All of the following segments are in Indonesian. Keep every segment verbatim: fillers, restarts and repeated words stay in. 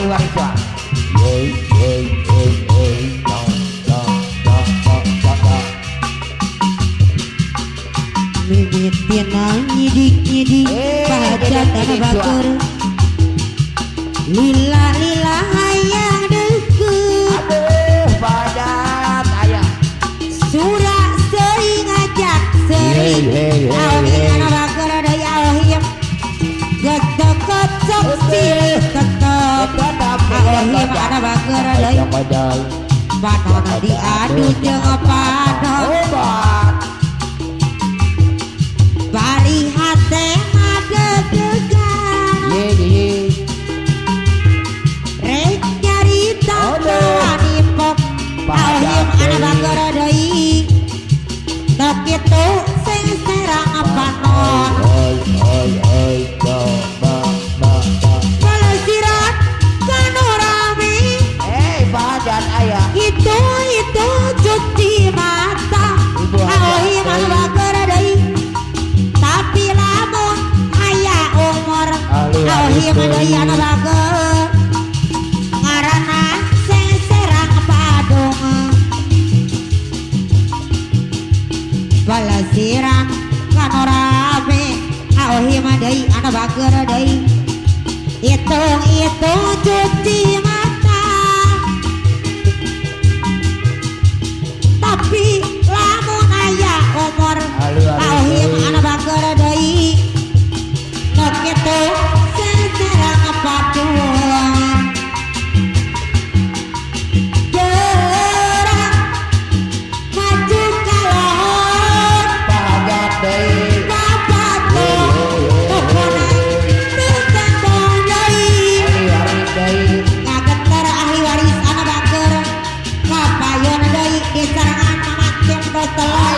ahli wariswa. Mimitina nyidik-nyidik pahajat tanah bakur lila lila hayang deket Aduh padat ayah surah sering ngajak sering awin tanah bakur ada yawahim getok-getok silih ketok awahim tanah bakur ada panona diadu jeung panon bari hate ngadegegan rek nyarita kanipok awahim anak bager deui tok kitu sing serang panon balesiran kanu rame eh padat ayah itu itu cuci mata awahim anak bager deui tapi lamun aya umur awahim deui anak bager ngaranna sing serang padung balesiran kanu rame awahim deui anak bager deui hitung hitung cuci mata tapi lamun aya umur awahim anak bager deui nek kitu sing serang padung gerang maju kalon padat deui bapak pokona tukang bong deui ahli waris deui ngageter ahli waris anak bager kapayon deui disarangan mamakin totel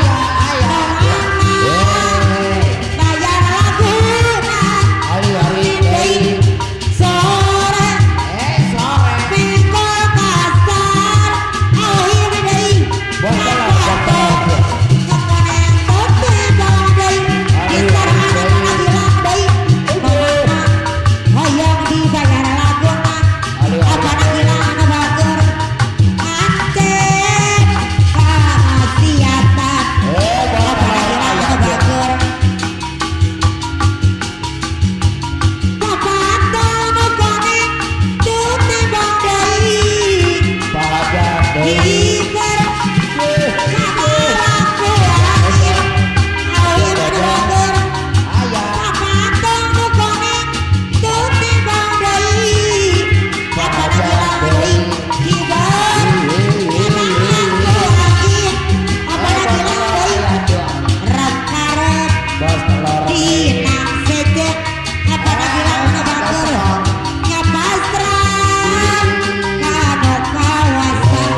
bayar laguna ahli waris deui sore eh sore pingkol kasar awahim deui botol botol keponen tote bong deui disarangan mamakin deui pokona hoyong dibayar laguna ahli apa waris gila anak bager aceh kasiatan eh apa botol gila anak ayah bager bapak tanu konek cuti bang deui padat deui diiker kamaraku awahim awahim anak bager ayah bapak tanu konek cuti bang deui apa gila deui hibar Dinang sejet apa lagi lawan bager nyapastran kanu kawasan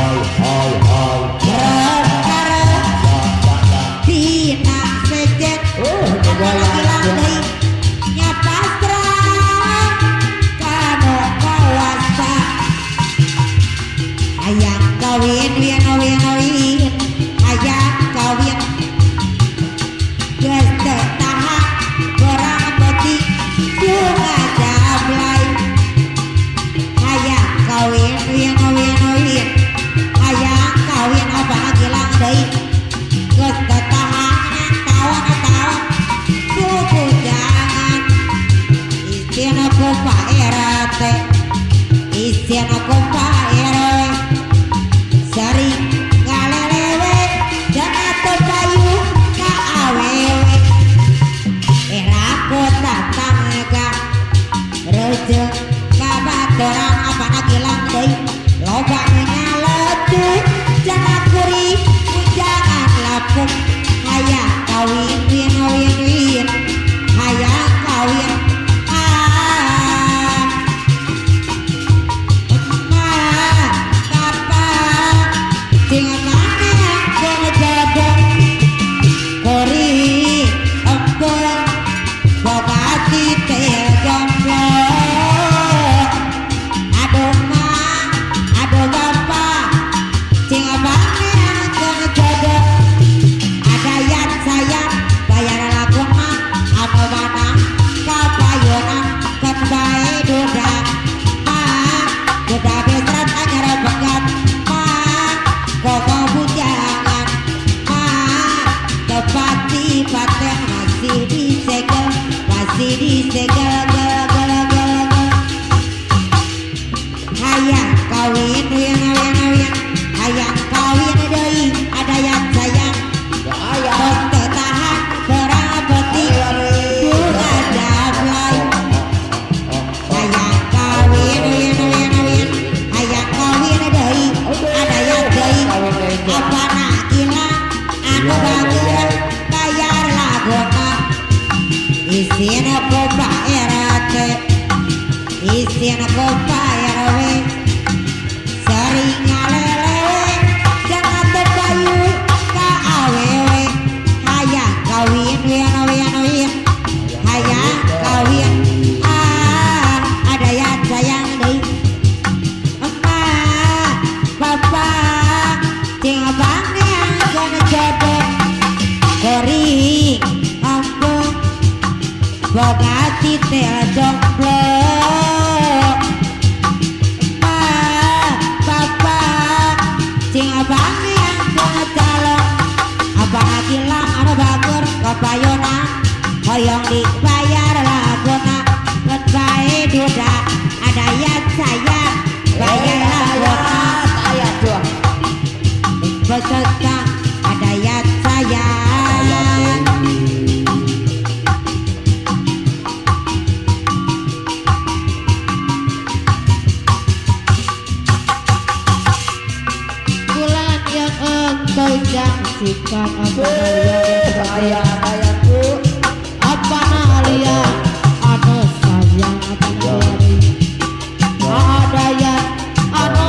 rekarep dinang sejet apa lagi lawan nyapastran kanu kawasan ayang kawin win win win ayang kawin geus teu tahan gorang beuti bunga jablay hayang kawin win win win hayang kawin apa gilang deui geus teu tahan tawan-tawan suku jangan isina ku Pak R T isina ku Pak R W sering ngalelewe jangan terpayu ka awewe era kota tangga rejeng kabatoran apa gilang deui loba nyaletu jangan kuri jangan lapuk hayang kawin win win win hayang kawin ah disegel masih disegel gel gel gel gel hayang kawin win win win hayang kawin deui ada yang sayang tos teu tahan berabeti bunga jablay hayang kawin win win win hayang kawin deui ada yang deui apa nak ilang anu bageun bayar lagona isina ku Pak R T isina ku Pak R W sering ngalelewe jangan terbayu ka awewe hayang kawin win win win hayang kawin ah ada yang sayang deui emak bapak cing abang yang kena jodoh kori ampun boga titel jomblo emak bapak cing abang yang kena calon abang akilang ada bagur kapayona hoyong dibayar laguna let bae duda ada yang sayang bayar laguna ayat dua peserta ada yang sayang bulan yang engkau janjikan apa yang ayat ayatku apa nalia anu sayang apa nalia ada yang anu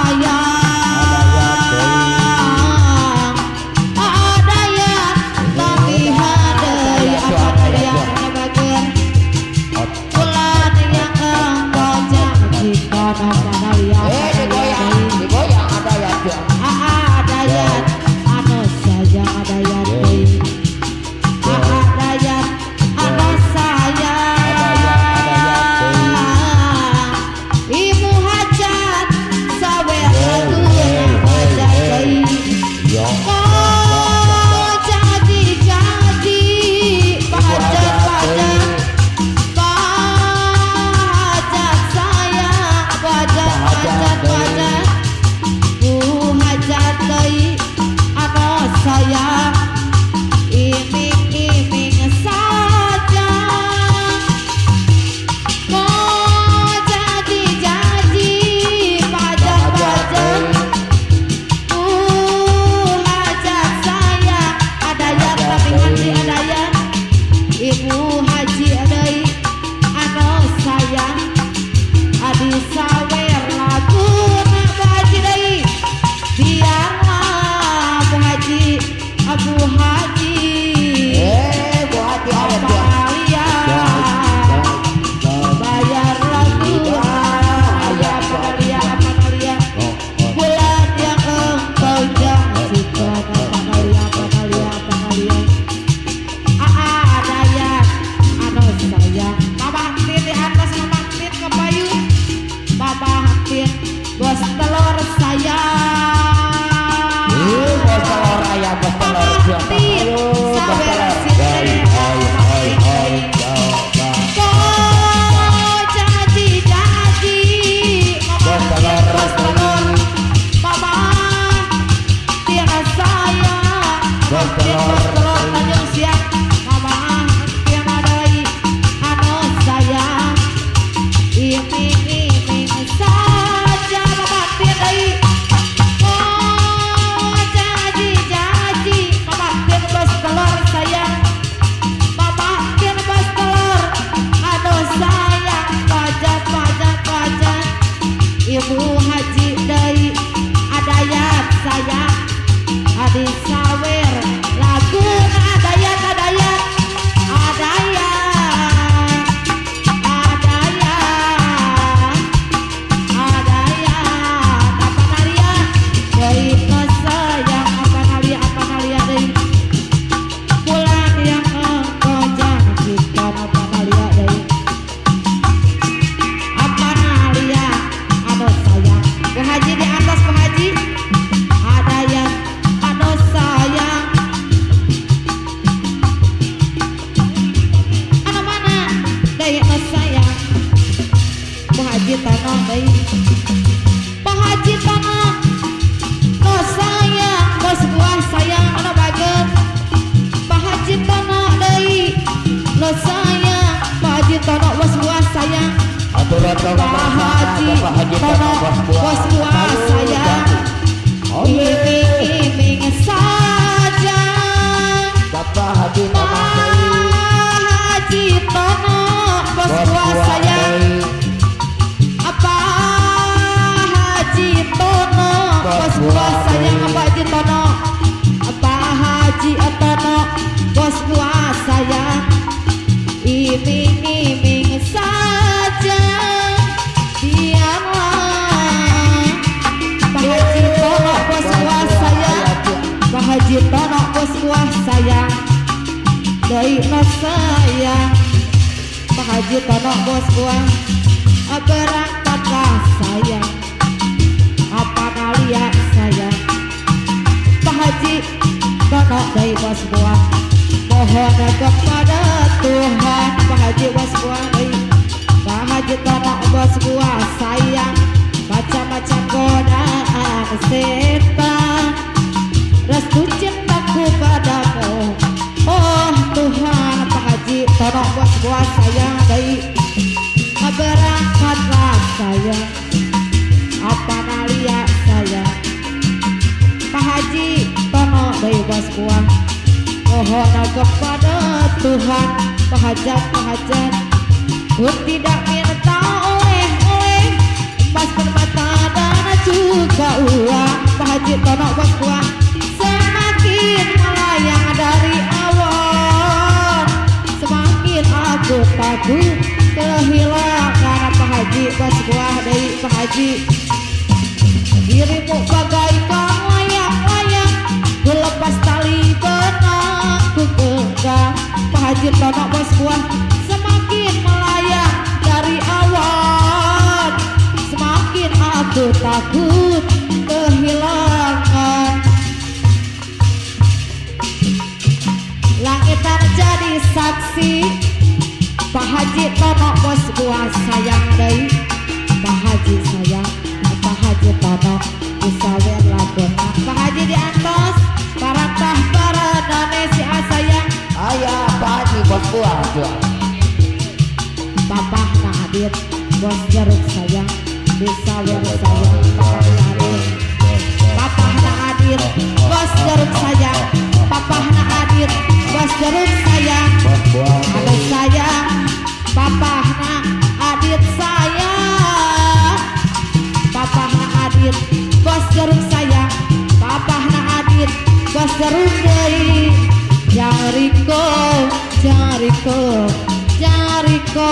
sayang ada yang tagihan deui apa nalia anu bageun bulan yang engkau janjikan apa nalia eh digoyang digoyang ada ayat dua ada yang anu sayang ada yang deui Tono deui Pak Haji Tono no sayang bos buah sayang anu bageut Pak Haji Tono deui no sayang Pak Haji Tono bos buah sayang Pak Haji Tono bos buah sayang iming-iming saja Bapak Haji Pak Haji Tono bos buah sayang apa Haji Tono bos buah sayang apa Haji Tono apa Haji Tono bos buah sayang iming-iming saja biarlah Pak Haji Tono bos buah sayang Pak Haji Tono bos buah sayang deui no sayang Pak Haji Tono bos buah berangkatlah sayang apa nalia sayang Pak Haji Tono deui bos buah mohon kepada Tuhan Pak Haji bos buah deui Pak Haji Tono bos buah sayang macam-macam godaan setan restu cintaku padamu oh Tuhan Pak Haji Tono bos buah sayang deui berangkatlah sayang apa nalia sayang Pak Haji Tono deui bos buah mohon kepada Tuhan Pak Hajat Pak Hajat pun tidak minta oleh-oleh emas permata dan juga uang Pak Haji Tono bos buah semakin melayang dari awal semakin aku takut kehilangan Pak Haji bos buah deui Pak Haji dirimu bagaikan layang-layang lepas tali benang ku genggam Pak Haji Tono bos buah semakin melayang dari awal semakin aku takut kehilangan langitan jadi saksi Pak Haji Tono bos buah sayang deui Pak Haji sayang Pak Haji Tono disawer lagunna Pak Haji diantos parantah paradane si sayang ayah Pak Haji bos buah jual Papah na Adit bos jeruk sayang disawer sayang Papah na Adit Papah na Adit bos jeruk sayang Papah na Adit bos jeruk sayang ada sayang Papah na Adit sayang Papah na Adit bos jeruk sayang Papah na Adit bos jeruk deui Jariko Jariko Jariko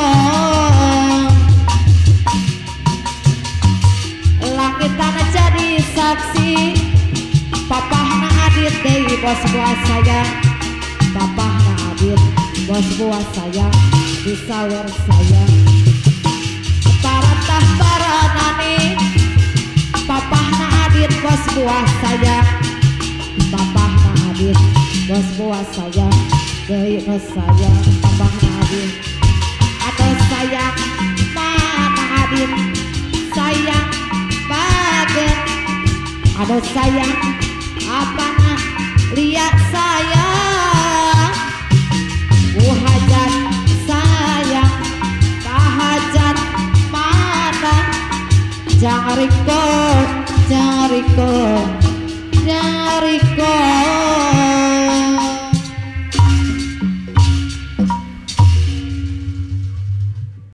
langitan jadi saksi Papah na Adit deui bos buah sayang Papah na Adit bos buah sayang disawer sayang parantah paranane Papah na Adit bos buah sayang Papah na Adit bos buah sayang deui no sayang Papah na Adit ada sayang mana Adit sayang baget ada sayang apa lihat sayang Hajat sayang Hajat mana Jariko Jariko Jariko